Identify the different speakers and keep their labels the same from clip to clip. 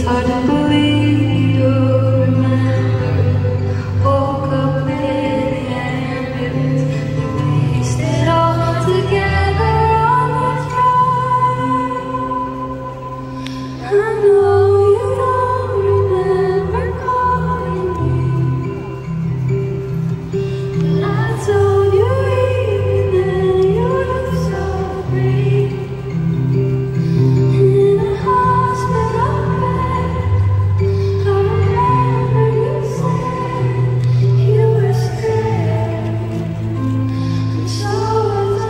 Speaker 1: hard to believe you remember. Woke up in the ambulance, we pieced it all together on the drive. I know you don't remember calling me, but I told you even then you looked so free. In a hospital bed, I remember you said you were scared, and so was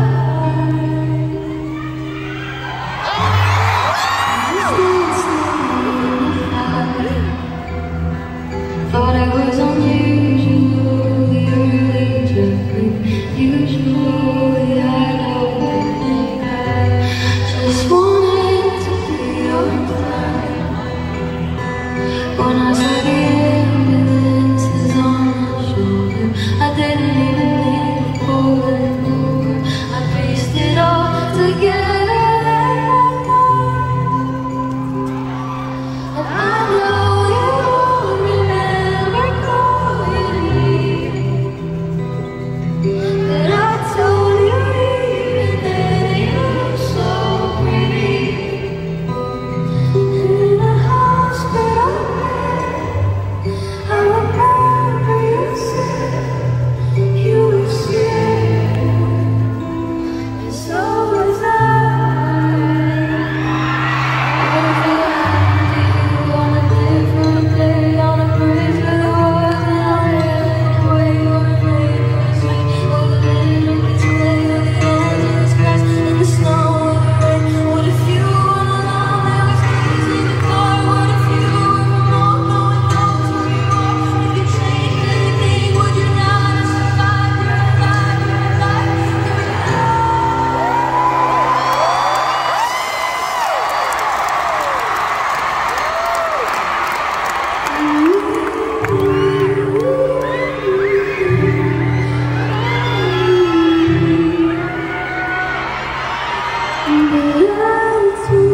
Speaker 1: thought it was unusually early to leave. Usually I'd open and cry. Just wanted to be your time. When I saw the ambulances on my shoulder, I didn't even think of pulling over. I pieced it all together that night. And I know you don't remember calling me, but I told you even then you were so pretty. In a hospital bed, I remember you said you were scared, and so was I. What if it happened to you on a different day, on a bridge where there wasn't a railing, where you were made for the street, or the middle of the day, or the Angeles grass, in the snow or the rain? What if you were alone, there was keys in the car? What if you were remote, no one knows where you are? If you changed anything, would you not have survived? You're alive, you're alive, you're alive.